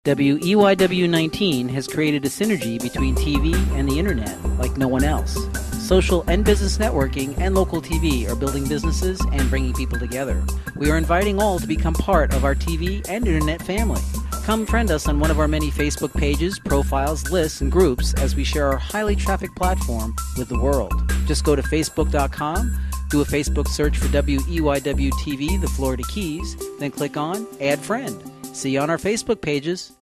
WEYW 19 has created a synergy between TV and the internet like no one else. Social and business networking and local TV are building businesses and bringing people together. We are inviting all to become part of our TV and internet family. Come friend us on one of our many Facebook pages, profiles, lists, and groups as we share our highly trafficked platform with the world. Just go to facebook.com, do a Facebook search for WEYW TV, the Florida Keys, then click on Add Friend. See you on our Facebook pages.